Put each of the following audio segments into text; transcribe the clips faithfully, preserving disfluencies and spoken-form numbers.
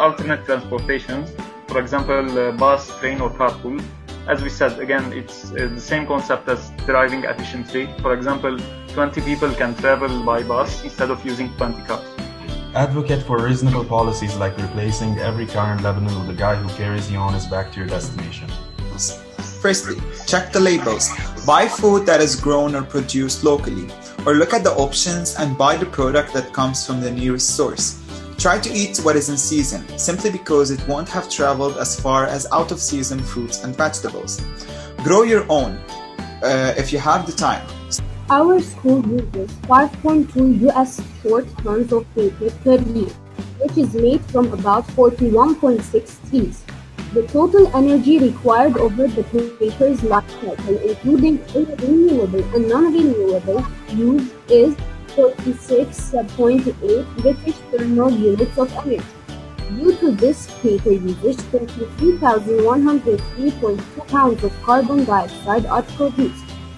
alternate transportations, for example, uh, bus, train, or carpool. As we said, again, it's uh, the same concept as driving efficiently. For example, twenty people can travel by bus instead of using twenty cars. Advocate for reasonable policies like replacing every car in Lebanon with a guy who carries you on his back to your destination. Firstly, check the labels. Buy food that is grown or produced locally, or look at the options and buy the product that comes from the nearest source. Try to eat what is in season, simply because it won't have traveled as far as out-of-season fruits and vegetables. Grow your own, uh, if you have the time. Our school uses five point two U S short tons of paper per year, which is made from about forty-one point six trees. The total energy required over the paper's life cycle, including renewable and non-renewable use, is forty-six point eight British thermal units of energy. Due to this paper usage, twenty-three thousand one hundred three point two pounds of carbon dioxide are produced.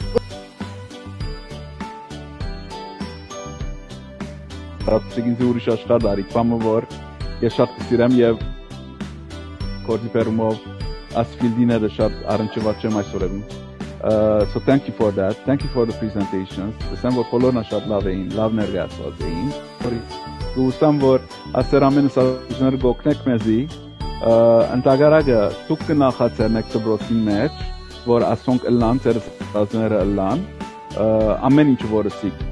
Sigizuri shashtar dari pamavor yashat sirem yev kordi perumov asfildina de shat aranchevache maisorevim. So thank you for that. Thank you for the presentations. The Sambor Polona shat lavein, lavnergas azein. Du Sambor aseramen sazner goknek mezi. Antagaraga tukna khatser nek brotin match. Vor asonk elan ser sazner elan. Amen ich vor sik.